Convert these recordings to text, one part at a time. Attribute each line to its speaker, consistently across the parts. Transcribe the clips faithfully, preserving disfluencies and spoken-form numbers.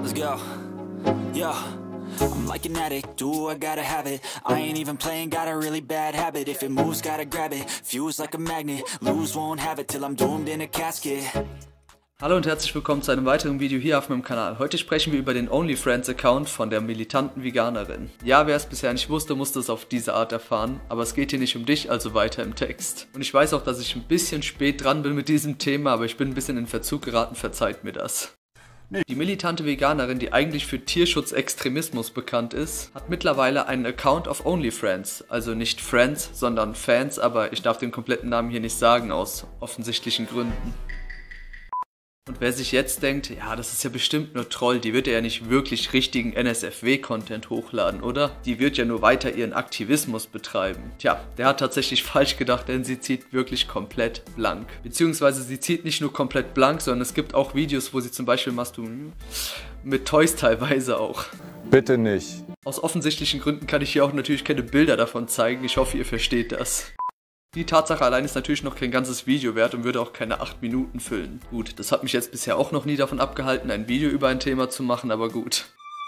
Speaker 1: Let's go. Yeah. I'm like an addict, do I gotta have it. I ain't even playing, got a really bad habit. If it moves, gotta grab it. Fuse like a magnet, lose, won't have it till I'm doomed in a casket.
Speaker 2: Hallo und herzlich willkommen zu einem weiteren Video hier auf meinem Kanal. Heute sprechen wir über den OnlyFriends-Account von der militanten Veganerin. Ja, wer es bisher nicht wusste, musste es auf diese Art erfahren, aber es geht hier nicht um dich, also weiter im Text. Und ich weiß auch, dass ich ein bisschen spät dran bin mit diesem Thema, aber ich bin ein bisschen in Verzug geraten, verzeiht mir das. Die militante Veganerin, die eigentlich für Tierschutzextremismus bekannt ist, hat mittlerweile einen Account auf OnlyFriends. Also nicht Friends, sondern Fans, aber ich darf den kompletten Namen hier nicht sagen, aus offensichtlichen Gründen. Und wer sich jetzt denkt, ja, das ist ja bestimmt nur Troll, die wird ja nicht wirklich richtigen N S F W-Content hochladen, oder? Die wird ja nur weiter ihren Aktivismus betreiben. Tja, der hat tatsächlich falsch gedacht, denn sie zieht wirklich komplett blank. Beziehungsweise sie zieht nicht nur komplett blank, sondern es gibt auch Videos, wo sie zum Beispiel masturbiert, mit Toys teilweise auch.
Speaker 3: Bitte nicht.
Speaker 2: Aus offensichtlichen Gründen kann ich hier auch natürlich keine Bilder davon zeigen, ich hoffe, ihr versteht das. Die Tatsache allein ist natürlich noch kein ganzes Video wert und würde auch keine acht Minuten füllen. Gut, das hat mich jetzt bisher auch noch nie davon abgehalten, ein Video über ein Thema zu machen, aber gut.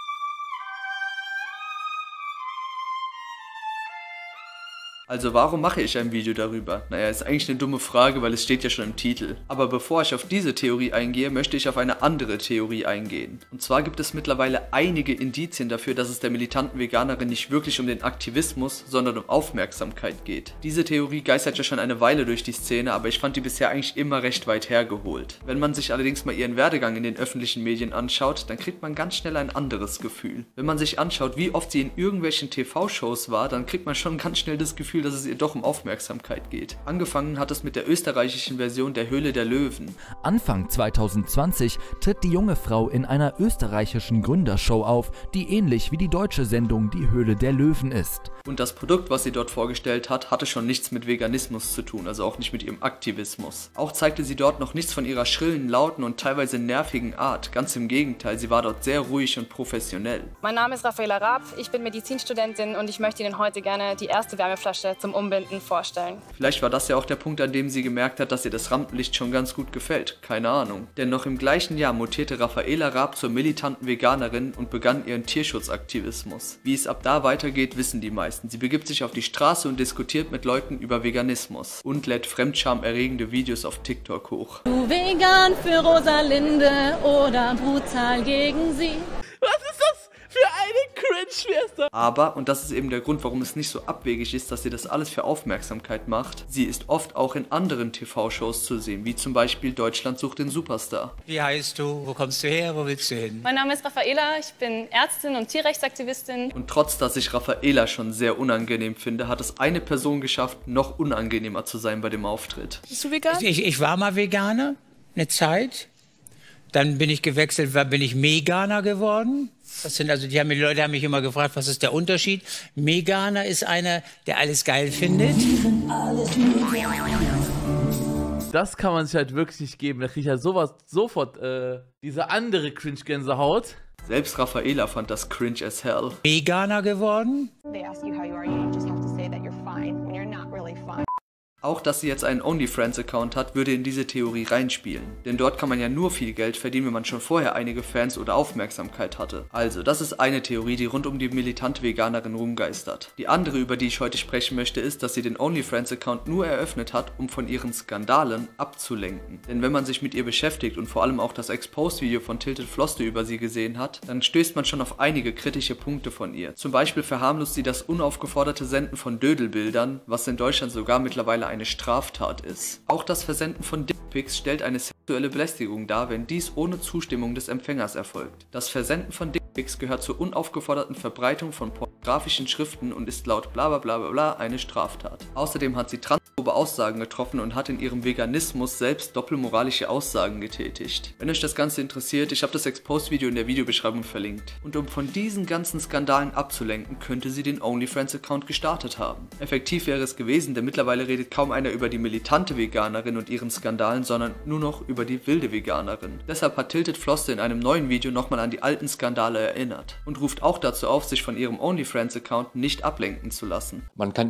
Speaker 2: Also warum mache ich ein Video darüber? Naja, ist eigentlich eine dumme Frage, weil es steht ja schon im Titel. Aber bevor ich auf diese Theorie eingehe, möchte ich auf eine andere Theorie eingehen. Und zwar gibt es mittlerweile einige Indizien dafür, dass es der militanten Veganerin nicht wirklich um den Aktivismus, sondern um Aufmerksamkeit geht. Diese Theorie geistert ja schon eine Weile durch die Szene, aber ich fand die bisher eigentlich immer recht weit hergeholt. Wenn man sich allerdings mal ihren Werdegang in den öffentlichen Medien anschaut, dann kriegt man ganz schnell ein anderes Gefühl. Wenn man sich anschaut, wie oft sie in irgendwelchen T V-Shows war, dann kriegt man schon ganz schnell das Gefühl, dass es ihr doch um Aufmerksamkeit geht. Angefangen hat es mit der österreichischen Version der Höhle der Löwen.
Speaker 4: Anfang zweitausendzwanzig tritt die junge Frau in einer österreichischen Gründershow auf, die ähnlich wie die deutsche Sendung Die Höhle der Löwen ist.
Speaker 2: Und das Produkt, was sie dort vorgestellt hat, hatte schon nichts mit Veganismus zu tun, also auch nicht mit ihrem Aktivismus. Auch zeigte sie dort noch nichts von ihrer schrillen, lauten und teilweise nervigen Art. Ganz im Gegenteil, sie war dort sehr ruhig und professionell.
Speaker 5: Mein Name ist Raffaela Raab, ich bin Medizinstudentin und ich möchte Ihnen heute gerne die erste Wärmeflasche zum Umbinden vorstellen.
Speaker 2: Vielleicht war das ja auch der Punkt, an dem sie gemerkt hat, dass ihr das Rampenlicht schon ganz gut gefällt. Keine Ahnung. Denn noch im gleichen Jahr mutierte Raffaela Raab zur militanten Veganerin und begann ihren Tierschutzaktivismus. Wie es ab da weitergeht, wissen die meisten. Sie begibt sich auf die Straße und diskutiert mit Leuten über Veganismus und lädt fremdscham-erregende Videos auf TikTok hoch.
Speaker 6: Du vegan für Rosalinde oder brutal gegen sie.
Speaker 7: Was ist das für eine Cringe-Schwester?
Speaker 2: Aber, und das ist eben der Grund, warum es nicht so abwegig ist, dass sie das alles für Aufmerksamkeit macht, sie ist oft auch in anderen T V-Shows zu sehen, wie zum Beispiel Deutschland sucht den Superstar.
Speaker 8: Wie heißt du? Wo kommst du her? Wo willst du hin?
Speaker 5: Mein Name ist Raffaela, ich bin Ärztin und Tierrechtsaktivistin.
Speaker 2: Und trotz, dass ich Raffaela schon sehr unangenehm finde, hat es eine Person geschafft, noch unangenehmer zu sein bei dem Auftritt.
Speaker 7: Bist du vegan?
Speaker 8: Ich, ich war mal Veganer, eine Zeit. Dann bin ich gewechselt, bin ich Meganer geworden. Das sind also, die, haben, die Leute haben mich immer gefragt, was ist der Unterschied? Meganer ist einer, der alles geil findet.
Speaker 7: Das kann man sich halt wirklich nicht geben. Da kriege ich ja sowas sofort äh, diese andere Cringe-Gänsehaut.
Speaker 2: Selbst Raffaela fand das cringe as hell.
Speaker 8: Veganer geworden.
Speaker 9: They ask you how you are, you just have to say that you're fine when you're not really fine.
Speaker 2: Auch, dass sie jetzt einen OnlyFriends-Account hat, würde in diese Theorie reinspielen. Denn dort kann man ja nur viel Geld verdienen, wenn man schon vorher einige Fans oder Aufmerksamkeit hatte. Also, das ist eine Theorie, die rund um die militante Veganerin rumgeistert. Die andere, über die ich heute sprechen möchte, ist, dass sie den OnlyFriends-Account nur eröffnet hat, um von ihren Skandalen abzulenken. Denn wenn man sich mit ihr beschäftigt und vor allem auch das Exposed-Video von Tilted Floste über sie gesehen hat, dann stößt man schon auf einige kritische Punkte von ihr. Zum Beispiel verharmlost sie das unaufgeforderte Senden von Dödelbildern, was in Deutschland sogar mittlerweile eine Straftat ist. Auch das Versenden von Dickpics stellt eine sexuelle Belästigung dar, wenn dies ohne Zustimmung des Empfängers erfolgt. Das Versenden von Dickpics gehört zur unaufgeforderten Verbreitung von pornografischen Schriften und ist laut bla bla bla bla eine Straftat. Außerdem hat sie transphobe Aussagen getroffen und hat in ihrem Veganismus selbst doppelmoralische Aussagen getätigt. Wenn euch das Ganze interessiert, ich habe das Exposed-Video in der Videobeschreibung verlinkt. Und um von diesen ganzen Skandalen abzulenken, könnte sie den OnlyFriends-Account gestartet haben. Effektiv wäre es gewesen, denn mittlerweile redet kaum einer über die militante Veganerin und ihren Skandalen, sondern nur noch über die wilde Veganerin. Deshalb hat Tilted Floste in einem neuen Video nochmal an die alten Skandale erinnert und ruft auch dazu auf, sich von ihrem OnlyFriends-Account nicht ablenken zu lassen.
Speaker 3: Man kann ihr Dick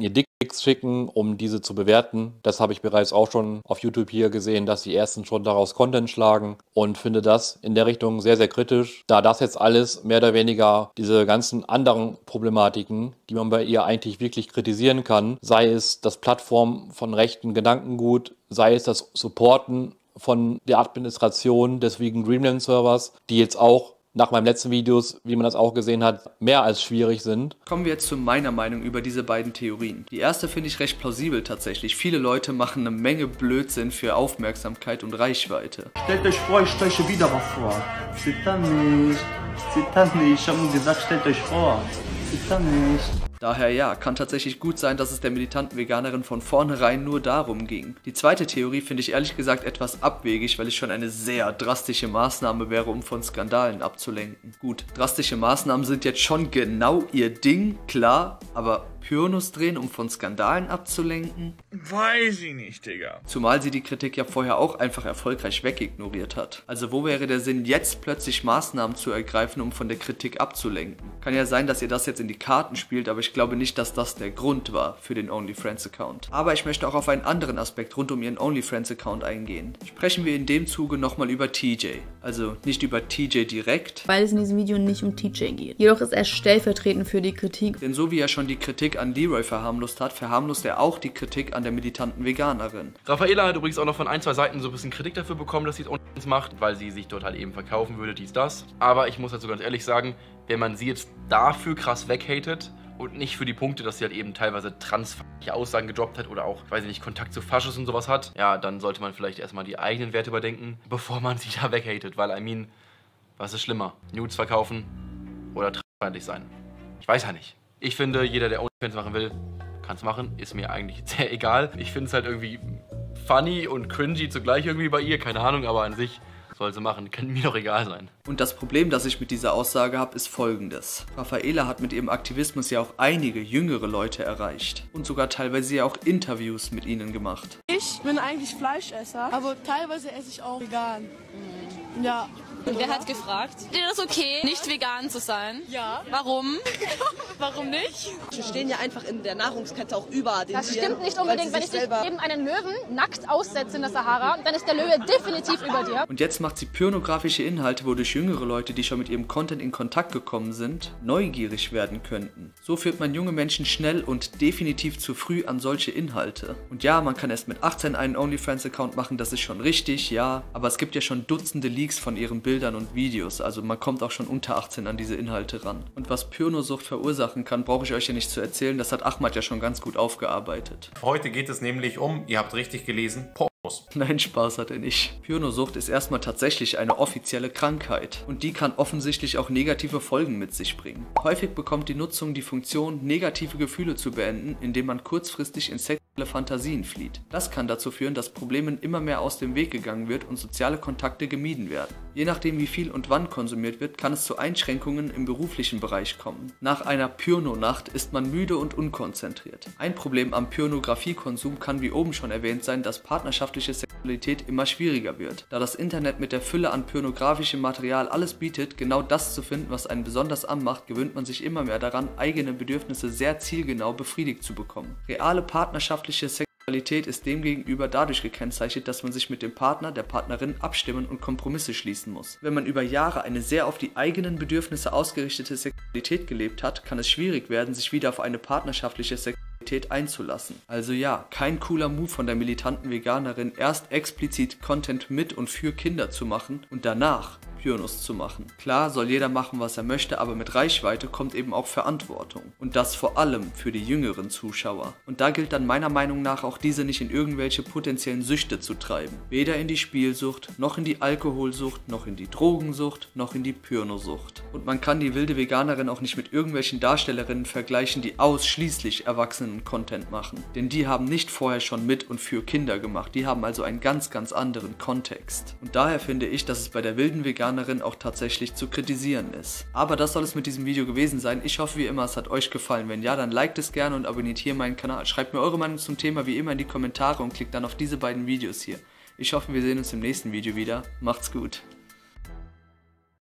Speaker 3: schicken, um diese zu bewerten. Das habe ich bereits auch schon auf YouTube hier gesehen, dass die ersten schon daraus Content schlagen und finde das in der Richtung sehr, sehr kritisch, da das jetzt alles mehr oder weniger diese ganzen anderen Problematiken, die man bei ihr eigentlich wirklich kritisieren kann, sei es das Plattform von rechten Gedankengut, sei es das Supporten von der Administration des Vegan Dreamland Servers, die jetzt auch nach meinen letzten Videos, wie man das auch gesehen hat, mehr als schwierig sind.
Speaker 2: Kommen wir jetzt zu meiner Meinung über diese beiden Theorien. Die erste finde ich recht plausibel tatsächlich. Viele Leute machen eine Menge Blödsinn für Aufmerksamkeit und Reichweite.
Speaker 10: Stellt euch vor, ich stelle schon wieder was vor. C'est das nicht. C'est das nicht. Ich habe nur gesagt, stellt euch vor. C'est das nicht.
Speaker 2: Daher ja, kann tatsächlich gut sein, dass es der militanten Veganerin von vornherein nur darum ging. Die zweite Theorie finde ich ehrlich gesagt etwas abwegig, weil es schon eine sehr drastische Maßnahme wäre, um von Skandalen abzulenken. Gut, drastische Maßnahmen sind jetzt schon genau ihr Ding, klar, aber Pyrnos drehen, um von Skandalen abzulenken?
Speaker 11: Weiß ich nicht, Digga.
Speaker 2: Zumal sie die Kritik ja vorher auch einfach erfolgreich wegignoriert hat. Also wo wäre der Sinn, jetzt plötzlich Maßnahmen zu ergreifen, um von der Kritik abzulenken? Kann ja sein, dass ihr das jetzt in die Karten spielt, aber ich glaube nicht, dass das der Grund war für den OnlyFriends-Account. Aber ich möchte auch auf einen anderen Aspekt rund um ihren OnlyFriends-Account eingehen. Sprechen wir in dem Zuge nochmal über T J. Also nicht über T J direkt,
Speaker 12: weil es in diesem Video nicht um T J geht. Jedoch ist er stellvertretend für die Kritik.
Speaker 2: Denn so wie er schon die Kritik an Leroy verharmlost hat, verharmlost er auch die Kritik an der militanten Veganerin.
Speaker 13: Raffaela hat übrigens auch noch von ein, zwei Seiten so ein bisschen Kritik dafür bekommen, dass sie es OnlyFriends macht, weil sie sich dort halt eben verkaufen würde, dies, das. Aber ich muss dazu ganz ehrlich sagen, wenn man sie jetzt dafür krass weghatet und nicht für die Punkte, dass sie halt eben teilweise transfeindliche Aussagen gedroppt hat oder auch, weiß ich nicht, Kontakt zu Faschos und sowas hat, ja, dann sollte man vielleicht erstmal die eigenen Werte überdenken, bevor man sie da weghatet, weil, I mean, was ist schlimmer? Nudes verkaufen oder transfeindlich sein? Ich weiß ja nicht. Ich finde, jeder, der OnlyFans machen will, kann es machen, ist mir eigentlich sehr egal. Ich finde es halt irgendwie funny und cringy zugleich irgendwie bei ihr, keine Ahnung, aber an sich soll sie machen, kann mir doch egal sein.
Speaker 2: Und das Problem, das ich mit dieser Aussage habe, ist folgendes. Raffaela hat mit ihrem Aktivismus ja auch einige jüngere Leute erreicht und sogar teilweise ja auch Interviews mit ihnen gemacht.
Speaker 14: Ich bin eigentlich Fleischesser, aber teilweise esse ich auch vegan. Mhm. Ja.
Speaker 5: Und wer hat gefragt? Ist das okay, nicht vegan zu sein?
Speaker 14: Ja.
Speaker 5: Warum?
Speaker 14: Warum nicht?
Speaker 15: Wir stehen ja einfach in der Nahrungskette auch über den
Speaker 16: Das
Speaker 15: Tieren,
Speaker 16: stimmt nicht unbedingt. Wenn ich dich eben einen Löwen nackt aussetze in der Sahara, dann ist der Löwe definitiv über dir.
Speaker 2: Und jetzt macht sie pornografische Inhalte, wodurch jüngere Leute, die schon mit ihrem Content in Kontakt gekommen sind, neugierig werden könnten. So führt man junge Menschen schnell und definitiv zu früh an solche Inhalte. Und ja, man kann erst mit achtzehn einen OnlyFans-Account machen, das ist schon richtig, ja. Aber es gibt ja schon Dutzende Leaks von ihren Bildern und Videos, also man kommt auch schon unter achtzehn an diese Inhalte ran. Und was Pornosucht verursachen kann, brauche ich euch ja nicht zu erzählen, das hat Ahmad ja schon ganz gut aufgearbeitet.
Speaker 17: Heute geht es nämlich um, ihr habt richtig gelesen, Pornos.
Speaker 2: Nein, Spaß hat er nicht. Pornosucht ist erstmal tatsächlich eine offizielle Krankheit und die kann offensichtlich auch negative Folgen mit sich bringen. Häufig bekommt die Nutzung die Funktion, negative Gefühle zu beenden, indem man kurzfristig in sexuelle Fantasien flieht. Das kann dazu führen, dass Problemen immer mehr aus dem Weg gegangen wird und soziale Kontakte gemieden werden. Je nachdem wie viel und wann konsumiert wird, kann es zu Einschränkungen im beruflichen Bereich kommen. Nach einer Pornonacht ist man müde und unkonzentriert. Ein Problem am Pornografiekonsum kann wie oben schon erwähnt sein, dass Partnerschaftliche Sexualität immer schwieriger wird. Da das Internet mit der Fülle an pornografischem Material alles bietet, genau das zu finden, was einen besonders anmacht, gewöhnt man sich immer mehr daran, eigene Bedürfnisse sehr zielgenau befriedigt zu bekommen. Reale partnerschaftliche Sexualität ist demgegenüber dadurch gekennzeichnet, dass man sich mit dem Partner, der Partnerin abstimmen und Kompromisse schließen muss. Wenn man über Jahre eine sehr auf die eigenen Bedürfnisse ausgerichtete Sexualität gelebt hat, kann es schwierig werden, sich wieder auf eine partnerschaftliche Sexualität einzulassen. Also ja, kein cooler Move von der militanten Veganerin, erst explizit Content mit und für Kinder zu machen und danach Pornos zu machen. Klar soll jeder machen, was er möchte, aber mit Reichweite kommt eben auch Verantwortung. Und das vor allem für die jüngeren Zuschauer. Und da gilt dann meiner Meinung nach auch diese nicht in irgendwelche potenziellen Süchte zu treiben. Weder in die Spielsucht, noch in die Alkoholsucht, noch in die Drogensucht, noch in die Pornosucht. Und man kann die wilde Veganerin auch nicht mit irgendwelchen Darstellerinnen vergleichen, die ausschließlich Erwachsenen-Content machen. Denn die haben nicht vorher schon mit und für Kinder gemacht. Die haben also einen ganz, ganz anderen Kontext. Und daher finde ich, dass es bei der wilden Veganerin auch tatsächlich zu kritisieren ist. Aber das soll es mit diesem Video gewesen sein. Ich hoffe wie immer, es hat euch gefallen. Wenn ja, dann liked es gerne und abonniert hier meinen Kanal. Schreibt mir eure Meinung zum Thema wie immer in die Kommentare und klickt dann auf diese beiden Videos hier. Ich hoffe, wir sehen uns im nächsten Video wieder. Macht's gut.